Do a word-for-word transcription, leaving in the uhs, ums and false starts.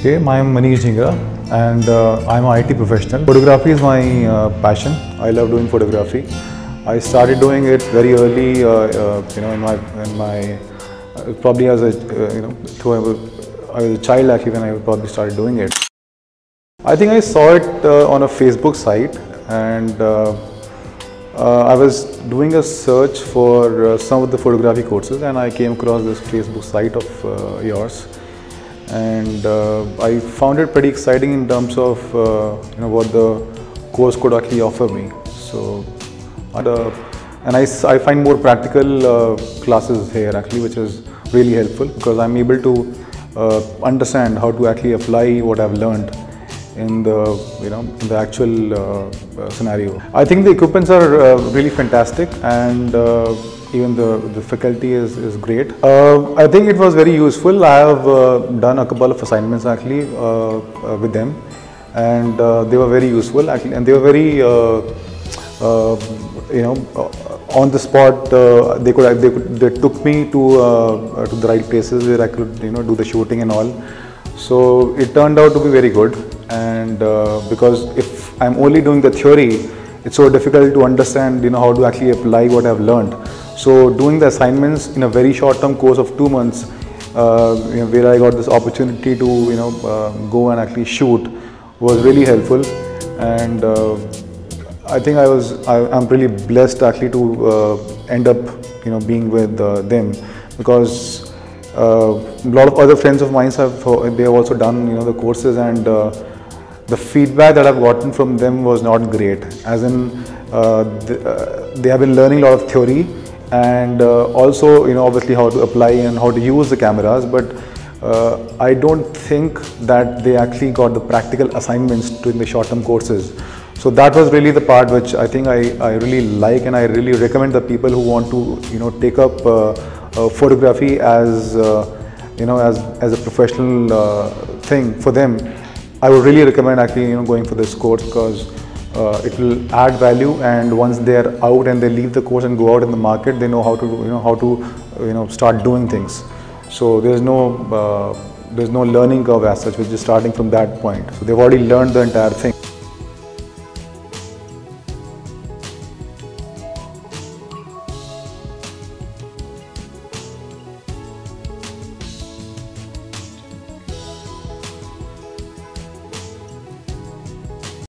Okay, I'm Manish Jingra and uh, I'm an I T professional. Photography is my uh, passion. I love doing photography. I started doing it very early, uh, uh, you know, in my, in my uh, probably as a, uh, you know, through I was, I was a child actually when I probably started doing it. I think I saw it uh, on a Facebook site, and uh, uh, I was doing a search for uh, some of the photography courses, and I came across this Facebook site of uh, yours. And uh, I found it pretty exciting in terms of uh, you know what the course could actually offer me. So, and, uh, and I, I find more practical uh, classes here actually, which is really helpful because I'm able to uh, understand how to actually apply what I've learned in the you know in the actual uh, uh, scenario. I think the equipments are uh, really fantastic, and uh, even the, the faculty is, is great. Uh, I think it was very useful. I have uh, done a couple of assignments actually uh, uh, with them, and uh, they were very useful actually, and they were very uh, uh, you know uh, on the spot. Uh, they could they could they took me to uh, to the right places where I could you know do the shooting and all. So it turned out to be very good, and uh, because if I'm only doing the theory, it's so difficult to understand you know how to actually apply what I've learned. So doing the assignments in a very short-term course of two months, uh, you know, where I got this opportunity to you know uh, go and actually shoot, was really helpful, and uh, I think I was I, I'm really blessed actually to uh, end up you know being with uh, them, because uh, a lot of other friends of mine have they have also done you know the courses, and uh, the feedback that I've gotten from them was not great. As in, uh, the, uh, they have been learning a lot of theory, and uh, also you know obviously how to apply and how to use the cameras, but uh, I don't think that they actually got the practical assignments during the short-term courses. So that was really the part which I think I, I really like, and I really recommend the people who want to you know take up uh, uh, photography as uh, you know as, as a professional uh, thing for them. I would really recommend actually you know going for this course, because Uh, it will add value, and once they are out and they leave the course and go out in the market, they know how to you know how to you know start doing things. So there's no uh, there's no learning curve as such, which is starting from that point. So they've already learned the entire thing.